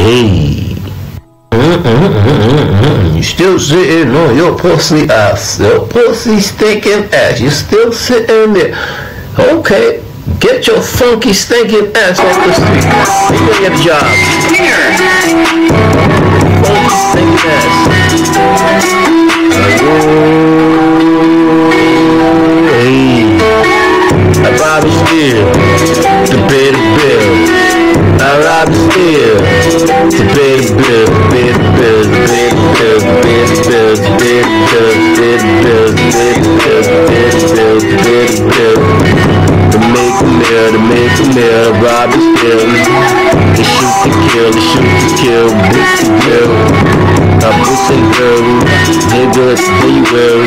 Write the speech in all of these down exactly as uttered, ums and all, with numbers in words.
Hey. Mm-mm-mm-mm-mm. You still sitting on your pussy ass, your pussy stinking ass. You still sitting there. Okay, get your funky stinking ass off the street. You go get a job. Funky stinking ass. Hey, I rob it still to pay the bill. I rob it still to pay the bill, pay the bill, pay the bill, pay the bill, pay the bill, pay the bill, pay the bill, pay the bill, to make a meal, to make a meal, rob it still, to shoot to kill, to shoot to kill, boost to kill, I boost and girl, niggas, where you will,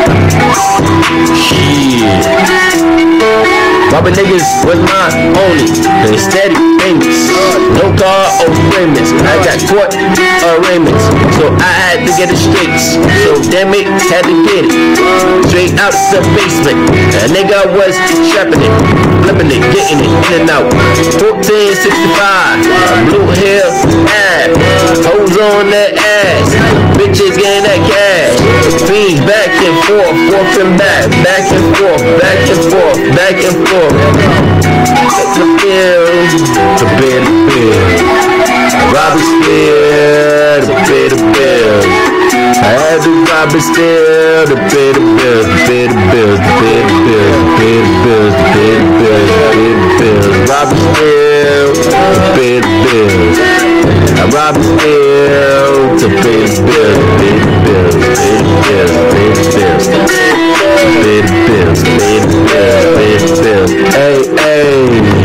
shit. Robbing niggas was my only, and steady payments. No car or payments. I got court arraignments, so I had to get it straight. So damn it, had to get it straight out the basement. A nigga was trapping it, flipping it, getting it in and out. fourteen sixty-five, blue hair, ass, hoes on that ass, bitches getting that cash. Fiends back and forth, forth and back, back and forth, back and forth, back and forth. The bill, to pay the bill. Rob it still, to pay the bill. I had to rob it still, to pay the bills, to pay the bills, to pay the bills, to pay the bills, to pay the bills, to pay the bills. Rob it still, to pay the bills. I rob it still, to pay the bills, pay the bills, pay the bills, pay the bills. Pay the bills, pay the bills, pay the bills. Hey, hey.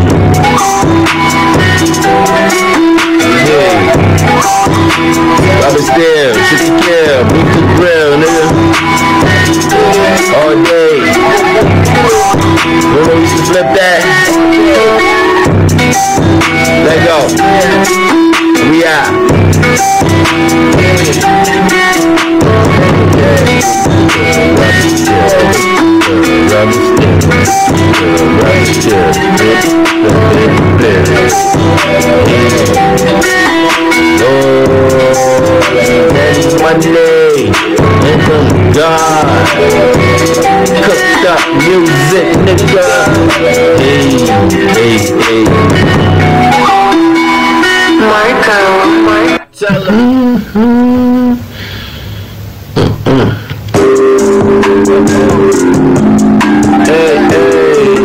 Yeah. Rob it still, shit to kill, boot to grill, nigga. All day. Remember we used to flip that? Let go. We out. Monday, and God, cooked up music, nigga. Hey, hey, hey. Marco, Marco. Tell him. Mm-hmm. Mm-hmm. Hey, hey.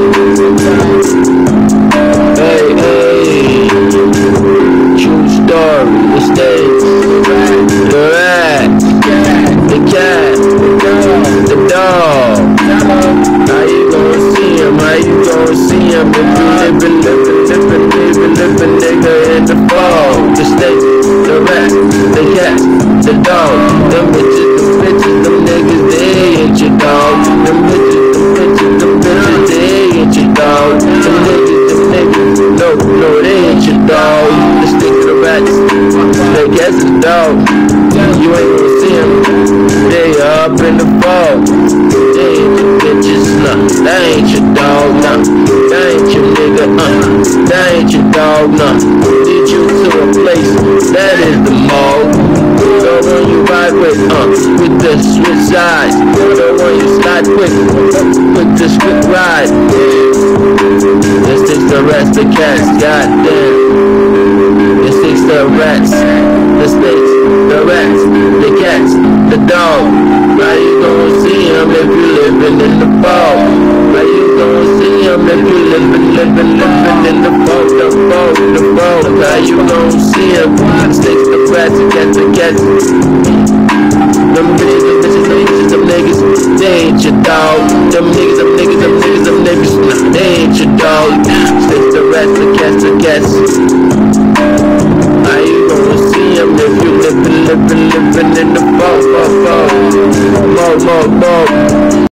Hey, hey. True story, the stage, the rat, the cat, the dog. How you gonna see him? How you gonna see him? If you living, living, living, living, living, nigga in the fall. The snake, the rat, the cat, the dog. Them bitches, them bitches, them niggas, they ain't your dog. Them bitches, them bitches, them bitches, they ain't your dog. Them niggas, them niggas, no, no, they ain't your dog. The snake, the rats, the cat, the dog. You ain't gonna see them. They up in the fall. They ain't your bitches, nah. That ain't your dog, nah. That ain't your nigga, uh. That ain't your dog, nah. Lead you to a place that is the mall. The one you ride with, uh, with the switch sides. The one you slide with, with the quick ride. This takes the rest, the cats, goddamn. This takes the rats, the snakes, the rats, the cats, the dog. How you gonna see him if you living in the fall? How you gonna see him if you living, living, living in the fall, the fall, the fall? How you gonna see him? The snakes, the rats, the cats, the cats. Them bitches, them bitches, them bitches, them niggas, they ain't your dog. Them niggas, them niggas, them niggas, them niggas, nah, they ain't your dog. Snakes, the rats, the cats, the